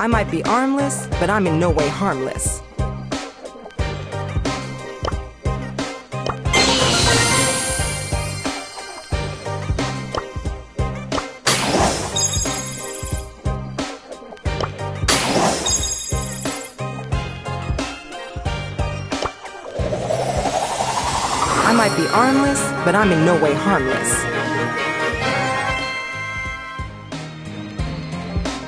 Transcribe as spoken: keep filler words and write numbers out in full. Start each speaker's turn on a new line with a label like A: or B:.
A: I might be armless, but I'm in no way harmless. I might be armless, but I'm in no way harmless.